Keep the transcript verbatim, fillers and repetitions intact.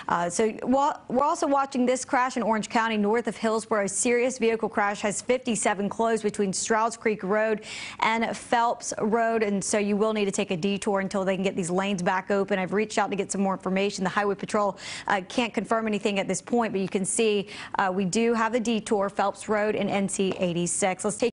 Uh, so while, we're also watching this crash in Orange County north of Hillsborough. A serious vehicle crash has fifty-seven closed between Strouds Creek Road and Phelps Road, and so you will need to take a detour until they can get these lanes back open. I've reached out to get some more information. The Highway Patrol uh, can't confirm anything at this point, but you can see uh, we do have a detour, Phelps Road and N C eighty-six. Let's take